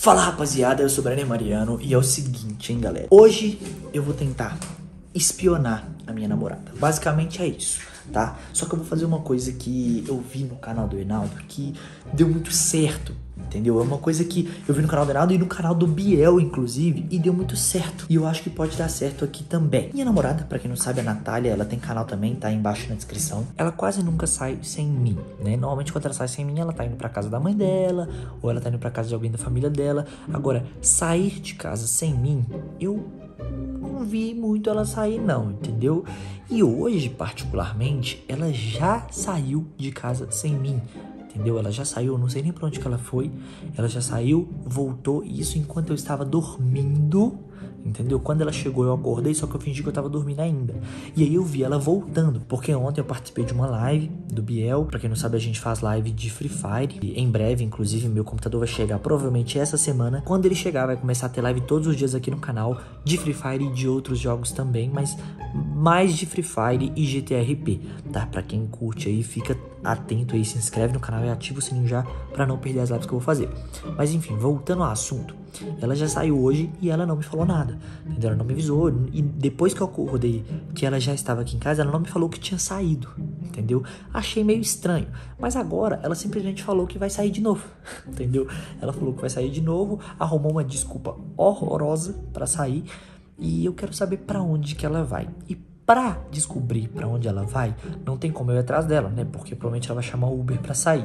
Fala rapaziada, eu sou o Brenner Mariano e é o seguinte, hein galera. Hoje eu vou tentar espionar a minha namorada. Basicamente é isso, tá? Só que eu vou fazer uma coisa que eu vi no canal do Reinaldo que deu muito certo, entendeu? É uma coisa que eu vi no canal do Reinaldo e no canal do Biel, inclusive, e deu muito certo. E eu acho que pode dar certo aqui também. Minha namorada, pra quem não sabe, a Natália, ela tem canal também, tá aí embaixo na descrição. Ela quase nunca sai sem mim, né? Normalmente quando ela sai sem mim, ela tá indo pra casa da mãe dela, ou ela tá indo pra casa de alguém da família dela. Agora, sair de casa sem mim, eu não vi muito ela sair não, entendeu? E hoje, particularmente, ela já saiu de casa sem mim, entendeu? Ela já saiu, eu não sei nem pra onde que ela foi. Ela já saiu, voltou, e isso enquanto eu estava dormindo, entendeu? Quando ela chegou eu acordei, só que eu fingi que eu tava dormindo ainda. E aí eu vi ela voltando, porque ontem eu participei de uma live do Biel. Pra quem não sabe, a gente faz live de Free Fire. E em breve, inclusive, meu computador vai chegar provavelmente essa semana. Quando ele chegar, vai começar a ter live todos os dias aqui no canal de Free Fire e de outros jogos também, mas mais de Free Fire e GTRP, tá? Pra quem curte aí, fica atento aí, se inscreve no canal e ativa o sininho já pra não perder as lives que eu vou fazer. Mas enfim, voltando ao assunto, ela já saiu hoje e ela não me falou nada, entendeu? Ela não me avisou, e depois que eu acordei que ela já estava aqui em casa, ela não me falou que tinha saído, entendeu? Achei meio estranho, mas agora ela simplesmente falou que vai sair de novo, entendeu? Ela falou que vai sair de novo, arrumou uma desculpa horrorosa pra sair, e eu quero saber pra onde que ela vai. E pra descobrir pra onde ela vai, não tem como eu ir atrás dela, né? Porque provavelmente ela vai chamar o Uber pra sair.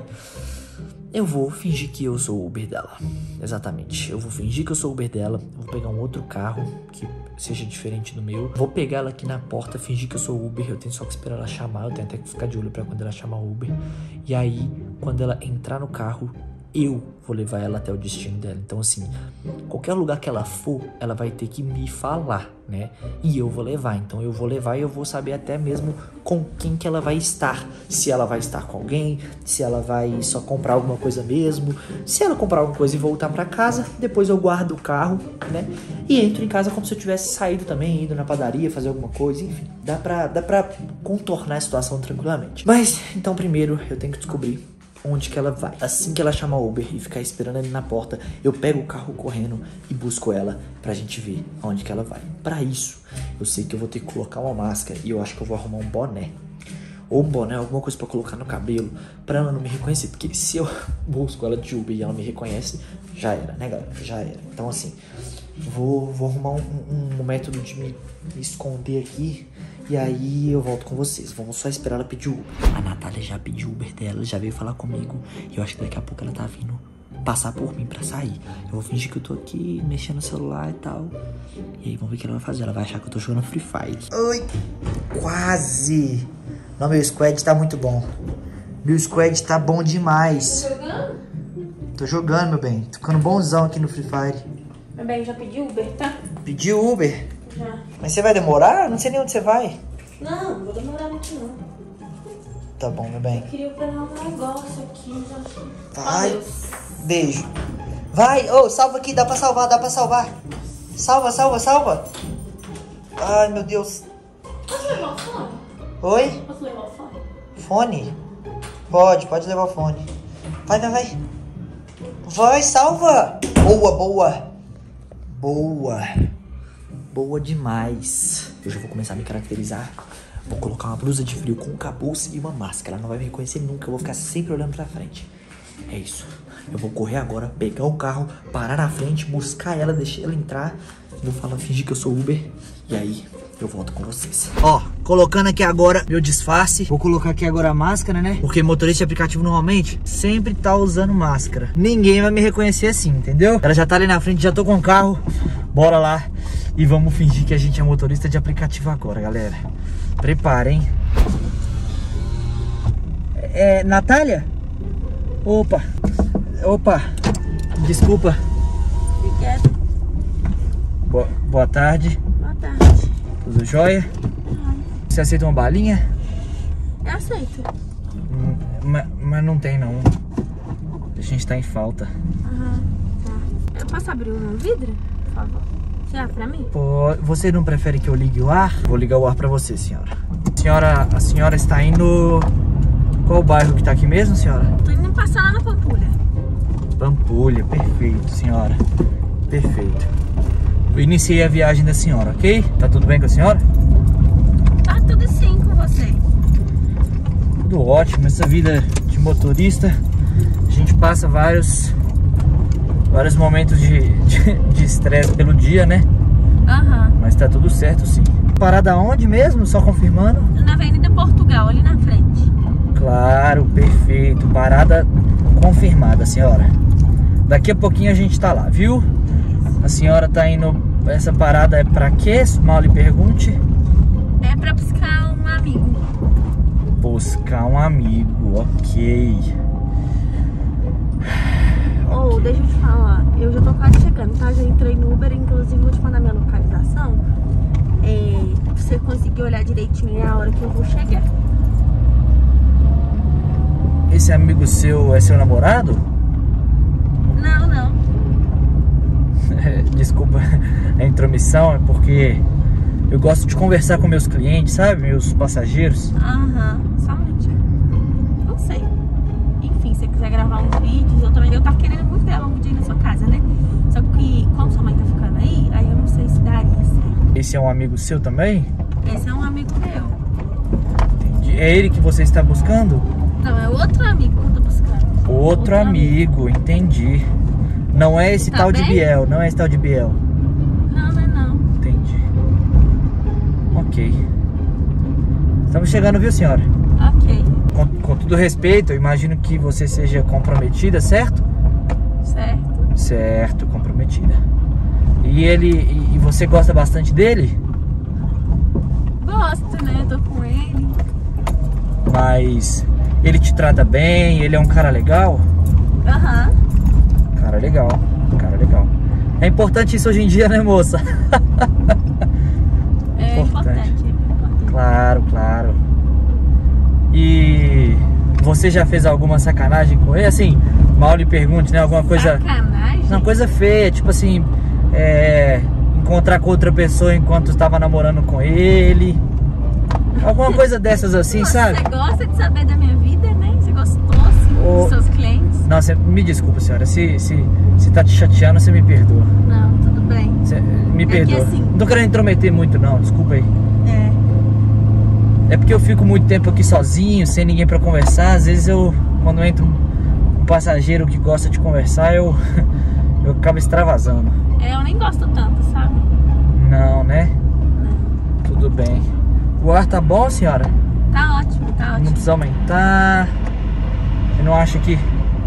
Eu vou fingir que eu sou o Uber dela. Exatamente. Eu vou fingir que eu sou o Uber dela. Vou pegar um outro carro que seja diferente do meu. Vou pegar ela aqui na porta, fingir que eu sou o Uber. Eu tenho só que esperar ela chamar. Eu tenho até que ficar de olho pra quando ela chamar o Uber. E aí, quando ela entrar no carro, eu vou levar ela até o destino dela. Então assim, qualquer lugar que ela for, ela vai ter que me falar, né? E eu vou levar. Então eu vou levar e eu vou saber até mesmo com quem que ela vai estar. Se ela vai estar com alguém, se ela vai só comprar alguma coisa mesmo. Se ela comprar alguma coisa e voltar pra casa, depois eu guardo o carro, né? E entro em casa como se eu tivesse saído também, indo na padaria, fazer alguma coisa, enfim. Dá pra contornar a situação tranquilamente. Mas, então primeiro eu tenho que descobrir onde que ela vai. Assim que ela chamar o Uber e ficar esperando ele na porta, eu pego o carro correndo e busco ela pra gente ver aonde que ela vai. Pra isso, eu sei que eu vou ter que colocar uma máscara e eu acho que eu vou arrumar um boné. Ou um boné, alguma coisa pra colocar no cabelo, pra ela não me reconhecer. Porque se eu busco ela de Uber e ela me reconhece, já era, né galera? Já era. Então assim, vou arrumar um método de me esconder aqui. E aí eu volto com vocês. Vamos só esperar ela pedir Uber. A Natália já pediu Uber dela, já veio falar comigo. E eu acho que daqui a pouco ela tá vindo passar por mim pra sair. Eu vou fingir que eu tô aqui mexendo no celular e tal. E aí vamos ver o que ela vai fazer. Ela vai achar que eu tô jogando Free Fire. Oi! Quase! Não, meu squad tá muito bom. Meu squad tá bom demais. Tá jogando? Tô jogando, meu bem. Tô ficando bonzão aqui no Free Fire. Meu bem, já pediu Uber, tá? Pediu Uber? Já. Mas você vai demorar? Não sei nem onde você vai. Não, não vou demorar muito não. Tá bom, meu bem. Eu queria pegar um negócio aqui. Vai. Adeus. Beijo. Vai. Ô, salva aqui. Dá pra salvar, dá pra salvar. Salva, salva, salva. Ai, meu Deus. Posso levar o fone? Oi? Posso levar o fone? Fone? Pode levar o fone. Vai, vai, vai. Vai, salva. Boa, boa. Boa. Boa demais. Eu já vou começar a me caracterizar. Vou colocar uma blusa de frio com um capuz e uma máscara. Ela não vai me reconhecer nunca. Eu vou ficar sempre olhando pra frente. É isso. Eu vou correr agora, pegar o carro, parar na frente, buscar ela, deixar ela entrar. Vou falar, fingir que eu sou Uber. E aí, eu volto com vocês. Ó, colocando aqui agora meu disfarce. Vou colocar aqui agora a máscara, né? Porque motorista de aplicativo normalmente sempre tá usando máscara. Ninguém vai me reconhecer assim, entendeu? Ela já tá ali na frente, já tô com o carro. Bora lá e vamos fingir que a gente é motorista de aplicativo agora, galera. Preparem. Natália? Opa. Desculpa. Obrigada. Boa tarde. Boa tarde. Tudo jóia? Você aceita uma balinha? Eu aceito. Mas não tem não. A gente tá em falta. Aham, tá. Eu posso abrir o meu vidro, por favor? Você abre pra mim? Pô, você não prefere que eu ligue o ar? Vou ligar o ar pra você, senhora. A senhora está indo... Qual o bairro que tá aqui mesmo, senhora? Tô indo passar lá na Pampulha. Pampulha, perfeito, senhora. Perfeito. Eu iniciei a viagem da senhora, ok? Tá tudo bem com a senhora? Tá tudo sim com você. Tudo ótimo. Essa vida de motorista, a gente passa vários momentos de estresse pelo dia, né? Aham. Mas tá tudo certo, sim. Parada onde mesmo? Só confirmando? Na Avenida Portugal, ali na frente. Claro, perfeito. Parada confirmada, senhora. Daqui a pouquinho a gente tá lá, viu? A senhora tá indo... Essa parada é pra quê? Mal lhe pergunte. É pra buscar um amigo. Buscar um amigo, ok. Ô, deixa eu te falar. Eu já tô quase chegando, tá? Já entrei no Uber, inclusive vou te mandar minha localização. Pra você conseguir olhar direitinho a hora que eu vou chegar. Esse amigo seu é seu namorado? Não, não. Desculpa a intromissão, é porque eu gosto de conversar com meus clientes, sabe? Meus passageiros. Aham, só um minutinho. Não sei. Enfim, se você quiser gravar uns vídeos, eu tava querendo muito gravar um vídeo aí na sua casa, né? Só que, como sua mãe tá ficando aí eu não sei se daria certo. Esse é um amigo seu também? Esse é um amigo meu. Entendi. É ele que você está buscando? Não, é outro amigo que eu tô buscando. Outro amigo, entendi. Não é esse Tá tal de bem? Biel, não é esse tal de Biel. Não, não é não. Entendi. Ok. Estamos chegando, viu, senhora? Ok. Com todo respeito, eu imagino que você seja comprometida, certo? Certo. Certo, comprometida. E você gosta bastante dele? Gosto, né? Eu tô com ele. Mas ele te trata bem, ele é um cara legal? Aham. Cara legal, cara legal. É importante isso hoje em dia, né, moça? É importante. Claro, claro. E você já fez alguma sacanagem com ele? Assim, mal lhe pergunte, né? Alguma coisa... Sacanagem? Uma coisa feia, tipo assim... encontrar com outra pessoa enquanto estava namorando com ele. Alguma coisa dessas assim, sabe? Você gosta de saber da minha vida, né? Você gostou, assim, dos seus clientes? Não, me desculpa, senhora. Se tá te chateando, você me perdoa. Não, tudo bem. Me perdoa. assim... Não tô querendo intrometer muito, não. Desculpa aí. É porque eu fico muito tempo aqui sozinho, sem ninguém pra conversar. Às vezes quando entra um passageiro que gosta de conversar, eu acabo extravasando. Eu nem gosto tanto, sabe? Não, né? Tudo bem. O ar tá bom, senhora? Tá ótimo, tá ótimo. Não precisa aumentar. Eu não acho que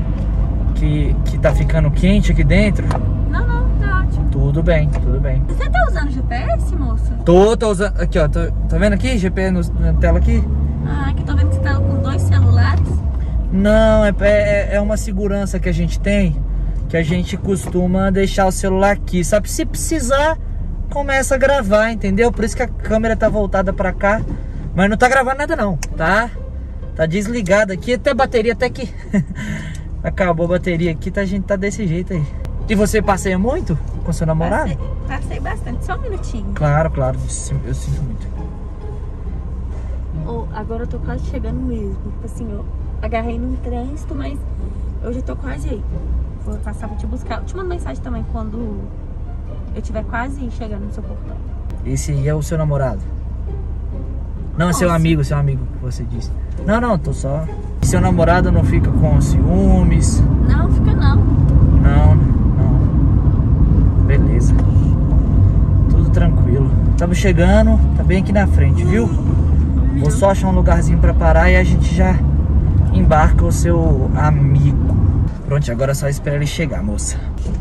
tá ficando quente aqui dentro? Não, tá ótimo. Tudo bem, tudo bem. Você tá usando GPS, moça? Tô usando. Aqui, ó. Tá vendo aqui? GPS na tela aqui? Ah, que eu tô vendo que você tá com 2 celulares. Não, é uma segurança que a gente tem, que a gente costuma deixar o celular aqui, sabe? Se precisar, começa a gravar, entendeu? Por isso que a câmera tá voltada pra cá. Mas não tá gravando nada não, tá? Tá desligado aqui, até a bateria, até que acabou a bateria aqui, a gente tá desse jeito aí. E você passeia muito com seu namorado? Passei bastante, só um minutinho. Claro, eu sinto muito. Agora eu tô quase chegando mesmo. Tipo assim, eu agarrei num trânsito, mas eu já tô quase aí. Vou passar pra te buscar. Eu te mando mensagem também quando eu estiver quase chegando no seu portão. Esse aí é o seu namorado? Não, é seu amigo que você disse. Não, tô só... Seu namorado não fica com ciúmes? Não, fica não. Não. Beleza. Tudo tranquilo. Estamos chegando, tá bem aqui na frente, viu? Vou só achar um lugarzinho pra parar e a gente já embarca o seu amigo. Pronto, agora é só esperar ele chegar, moça.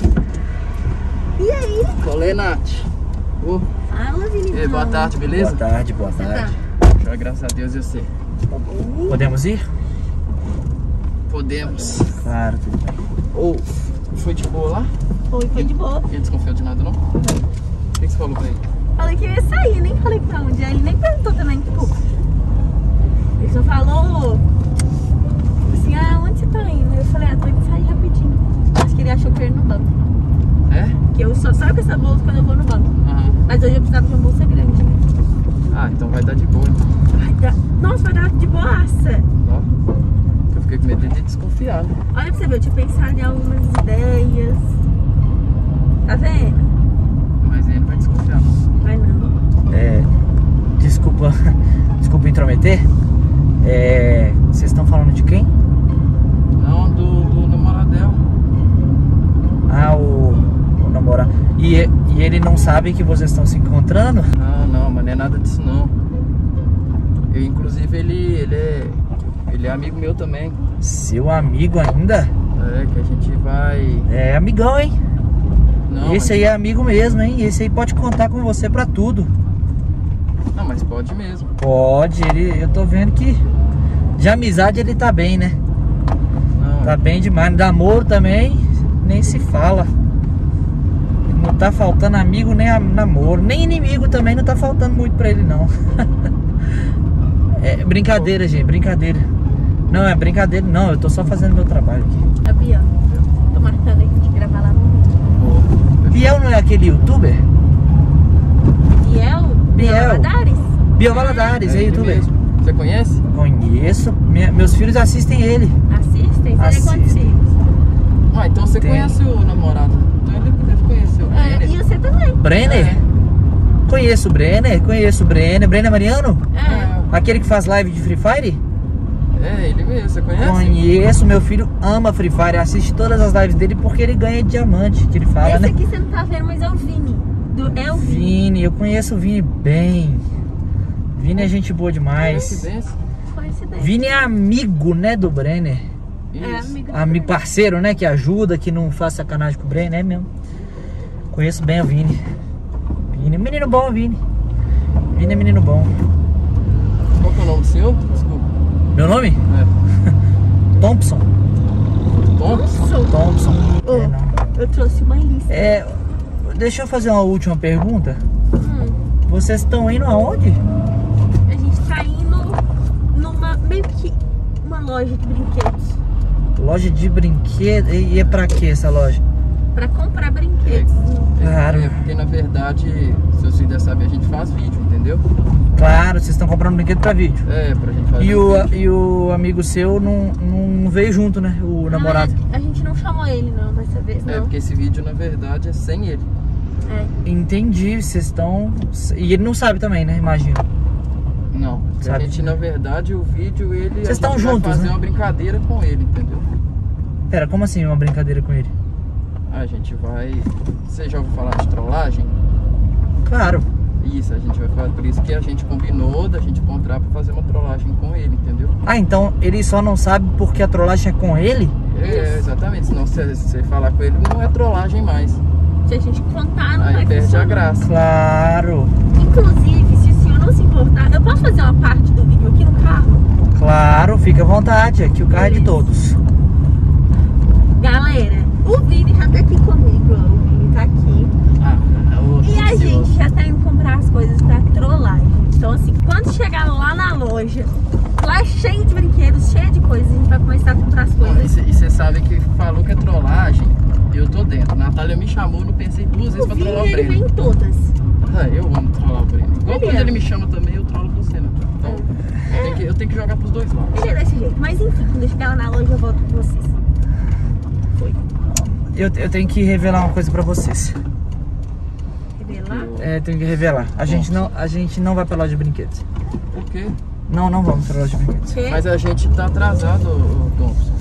E aí? Qual é, Nath? Fala, Vinícius. Boa tarde, beleza? Boa tarde, boa tarde. Joia, graças a Deus, eu sei. Podemos ir? Podemos. Claro, tudo bem. Foi de boa lá? Foi de boa. Ele desconfiou de nada, não? O que você falou pra ele? Falei que eu ia sair, nem falei pra onde. Ele nem perguntou também, tipo... Ele só falou... Assim, onde você tá indo? Eu falei, tô indo sair rapidinho. Acho que ele achou que eu ia no banco. É? Que eu só saio com essa bolsa quando eu vou no banco. Mas hoje eu precisava de uma bolsa grande, né? Então vai dar de boa, então. Vai dar... Nossa, vai dar de boaça. Ó, eu fiquei com medo de desconfiar, né? Olha pra você ver, eu tinha pensado em algumas ideias. Tá vendo? Mas ele não vai desconfiar, não. Vai não. Desculpa intrometer. Vocês estão falando de quem? Não, do namorado dela. Ah, o namorado. E ele não sabe que vocês estão se encontrando? Não, mas não é nada disso, não. Inclusive, ele é amigo meu também. Seu amigo ainda? Que a gente vai... É amigão, hein? Não, Esse aí é amigo mesmo, hein? Esse aí pode contar com você pra tudo. Não, mas pode mesmo. Pode, eu tô vendo que de amizade ele tá bem, né? Não, Tá bem demais. Namoro também, nem se fala. Não tá faltando amigo nem namoro. Nem inimigo também não tá faltando muito pra ele, não. É brincadeira, gente, brincadeira. Não, é brincadeira, não. Eu tô só fazendo meu trabalho aqui. A Biel, tô marcando aí de gravar lá no vídeo. Biel não é aquele youtuber? Biel? Biel. Valadares? Biel Valadares, é ele youtuber. mesmo. Você conhece? Conheço. Meus filhos assistem ele. Assistem? Você tem quantos Assistem. filhos? Ah, então você Tem. conhece o namorado. Então ele deve conhecer o Brenner. E você também. Brenner? É. Conheço o Brenner. Brenner Mariano? É. Aquele que faz live de Free Fire? Ele mesmo, você conhece? Conheço, meu filho ama Free Fire, assiste todas as lives dele porque ele ganha diamante, que ele fala, Esse né? aqui você não tá vendo, mas é o Vini. É o Vini. Vini, eu conheço o Vini bem. Vini é gente boa demais. Coincidência. Coincidência. Vini é amigo, né, do Brenner. É Isso. amigo. Amigo parceiro, né, que ajuda, que não faz sacanagem com o Brenner, é mesmo. Conheço bem o Vini. Menino bom, Vini. Vini é menino bom. Qual que é o nome do senhor? Desculpa. Meu nome? Thompson. Thompson. Ô, É, não. eu trouxe uma lista. Deixa eu fazer uma última pergunta. Hum, Vocês estão indo aonde? a gente tá indo numa, meio que uma loja de brinquedos. Loja de brinquedo. E é pra que essa loja? Pra comprar brinquedos. Claro. Porque na verdade, se você já sabe, a gente faz vídeo, entendeu? Claro, vocês estão comprando brinquedo pra vídeo. Pra gente fazer vídeo. E o amigo seu não veio junto, né? O namorado. Não, a gente não chamou ele não dessa vez, não. Porque esse vídeo na verdade é sem ele. Entendi, vocês estão... E ele não sabe também, né? Imagino. Não, Sabe? a gente na verdade o vídeo ele Vocês a estão gente vai juntos, fazer né? uma brincadeira com ele, entendeu? Pera, como assim uma brincadeira com ele? A gente vai... Você já ouviu falar de trollagem? Claro. Isso, a gente vai fazer. Por isso que a gente combinou da gente encontrar pra fazer uma trollagem com ele, entendeu? Ah, então ele só não sabe porque a trollagem é com ele? Exatamente. Senão se você falar com ele, não é trollagem mais. Se a gente contar, não Aí vai perde a funcionar. graça. Claro. Inclusive, se o senhor não se importar, eu posso fazer uma parte do vídeo aqui no carro? Claro, fica à vontade. Aqui o carro é de todos. Galera, o Vini já tá aqui comigo, ó. O Vini tá aqui. E a gente já tá indo comprar as coisas pra trollagem. Então assim, quando chegar lá na loja, lá cheio de brinquedos, cheio de coisas, a gente vai começar a comprar as coisas. E você sabe que falou que é trollagem, eu tô dentro. Natália me chamou, não pensei duas vezes O pra Vini, trollar o ele Breno. vem em todas. Eu amo trollar o Breno. Igual Ele quando é. ele me chama também, eu trollo você, né? Então, eu tenho que jogar pros dois lados. Ele é desse jeito. Mas enfim, quando eu chegar lá na loja, eu volto com vocês. Foi. Eu tenho que revelar uma coisa pra vocês. Revelar? Tenho que revelar. A gente não vai pra loja de brinquedos. Por quê? Não vamos pra loja de brinquedos. Que? Mas a gente tá atrasado, ô Thompson.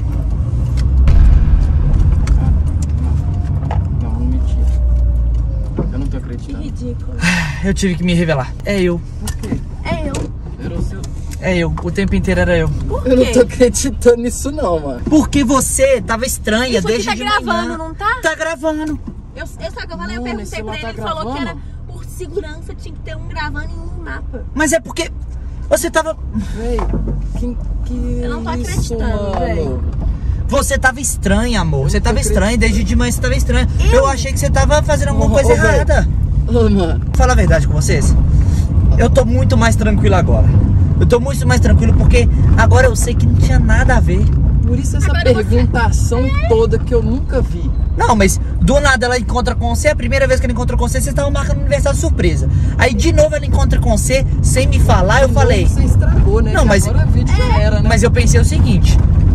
Não, mentira. Eu não tô Que acreditando. ridículo. Eu tive que me revelar. É eu. Por quê? É eu. Era o seu... É eu. O tempo inteiro era eu. Por Eu não tô quê? acreditando nisso não, mano. Porque você tava estranha Isso aqui desde tá de gravando, manhã. não tá? Tá gravando. Eu sabe o que eu falei? Eu Não, perguntei nesse pra lá ele, tá ele falou que era gravando. por segurança, tinha que ter um gravando em um mapa. Mas é porque você tava... Véi, que Eu não tô isso, acreditando, mano? véi. Você tava estranha, amor. Você Eu tava tô estranha. Desde de manhã você tava estranha. Eu achei que você tava fazendo alguma Ô, coisa ô, véi. errada. Ô, mano. Falar a verdade com vocês, eu tô muito mais tranquilo agora. Eu tô muito mais tranquilo porque agora eu sei que não tinha nada a ver. Por isso essa Agora você- perguntação toda que eu nunca vi. Não, mas do nada ela encontra com você. A primeira vez que ela encontrou com você, vocês estavam marcando um aniversário surpresa. Aí de novo ela encontra com você, sem me falar, eu falei. Você estragou, né? Não, Que mas- agora o vídeo já era, né? Mas eu pensei o seguinte: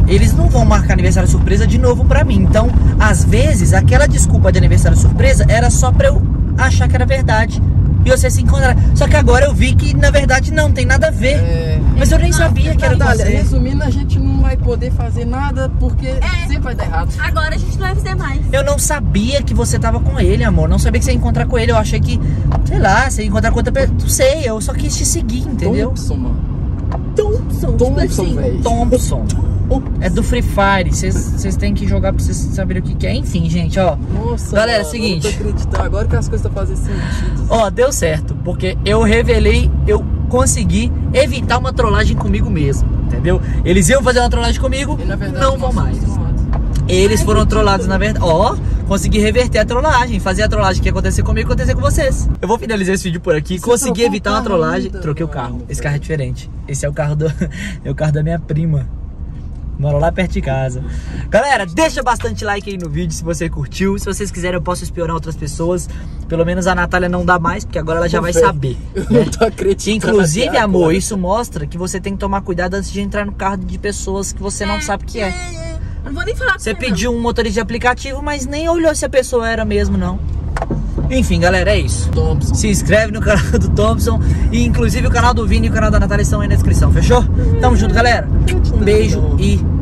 eles não vão marcar aniversário surpresa de novo pra mim. Então, às vezes, aquela desculpa de aniversário surpresa era só pra eu achar que era verdade e você se encontrar. Só que agora eu vi que, na verdade, não tem nada a ver. Mas eu nem sabia que era com você. Resumindo, a gente não vai poder fazer nada porque sempre vai dar errado. Agora a gente não vai fazer mais. Eu não sabia que você tava com ele, amor. Não sabia que você ia encontrar com ele. Eu achei que, sei lá, você ia encontrar com outra pessoa. Não sei, eu só quis te seguir, entendeu? Thompson, mano. Thompson, velho. Thompson. É do Free Fire. Vocês têm que jogar pra vocês saberem o que é. Enfim, gente, ó. Nossa, galera, mano, seguinte. eu não tô acreditando. Agora que as coisas estão fazendo sentido. Ó, deu certo. Porque eu revelei, eu consegui evitar uma trollagem comigo mesmo. Entendeu? Eles iam fazer uma trollagem comigo, E, na verdade, não vão nós mais. somos trollados. Eles foram trollados, na verdade. Ó, consegui reverter a trollagem. Fazer a trollagem que ia acontecer comigo, acontecer com vocês. Eu vou finalizar esse vídeo por aqui. Você Consegui trocou evitar o uma carro trollagem. ainda, Troquei o mano, carro. Esse carro é diferente. Esse é o carro é o carro da minha prima. Mora lá perto de casa. Galera, deixa bastante like aí no vídeo se você curtiu. Se vocês quiserem, eu posso espionar outras pessoas. Pelo menos a Natália não dá mais, porque agora ela já vai saber. Eu né? não tô acreditando. Inclusive, até amor, agora. isso mostra que você tem que tomar cuidado antes de entrar no carro de pessoas que você não sabe que é. Não vou nem falar pra Você não. pediu um motorista de aplicativo, mas nem olhou se a pessoa era mesmo, não. Enfim, galera, é isso. Thompson. Se inscreve no canal do Thompson. E inclusive o canal do Vini e o canal da Natália estão aí na descrição, fechou? Tamo junto, galera. Um beijo e